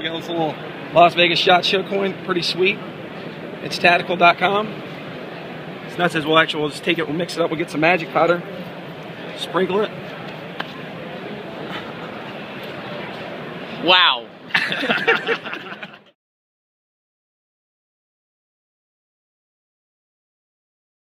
We got this little Las Vegas shot show coin, pretty sweet. It's tactical.com. It's nuts as well. Actually, we'll just take it, we'll mix it up, we'll get some magic powder, sprinkle it. Wow.